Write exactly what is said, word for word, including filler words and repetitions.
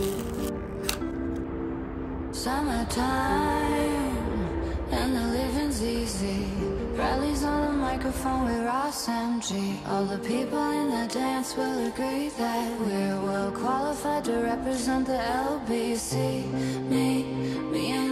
Summertime, and the living's easy. Rallies on the microphone with Ross M G. All the people in the dance will agree that we're well qualified to represent the L B C. Me, me and